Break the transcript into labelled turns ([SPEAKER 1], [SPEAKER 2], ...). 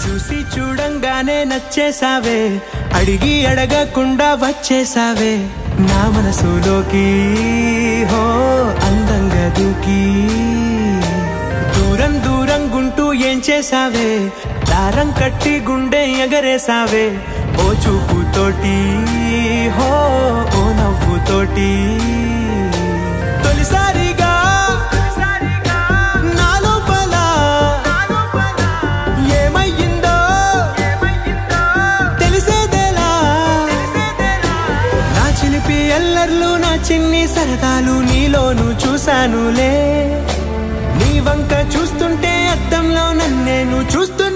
[SPEAKER 1] చూసి చూడంగానే నచ్చేసావే అడిగి అడగకుండా వచ్చేసావే నా మనసులోకి హో అందంగా దూకి దూరం దూరం గుంటూ ఏం చేసావే దారం కట్టి గుండె ఎగరేసావే ఓ చూపుతోటి హో ఓ నవ్వుతోటి తొలిసారిగా నా లోపల ఏమయ్యిందో తెలిసేదేలా నా చిలిపి ఎల్లర్లు నా చిన్ని సరదాలు నీలోను చూశానులే నీ వంక చూస్తుంటే అద్దంలో నన్నేను చూస్తూ